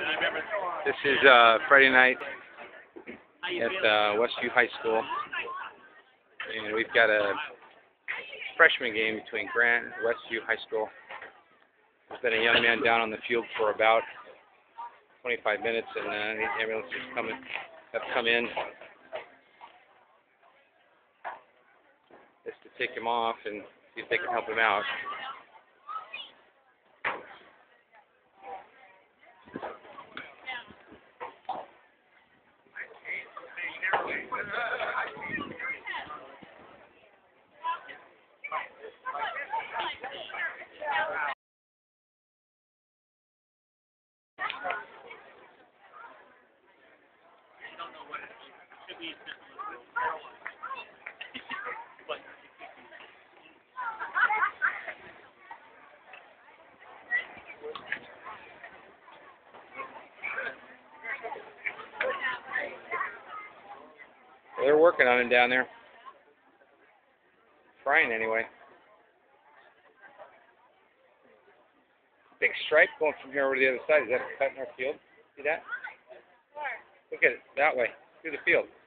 This is Friday night at Westview High School, and we've got a freshman game between Grant and Westview High School. There's been a young man down on the field for about 25 minutes, and the ambulances have come in just to take him off and see if they can help him out. They're working on him down there. Trying anyway. Big stripe going from here over to the other side. Is that a cut in our field? See that? Look at it. That way. Through the field.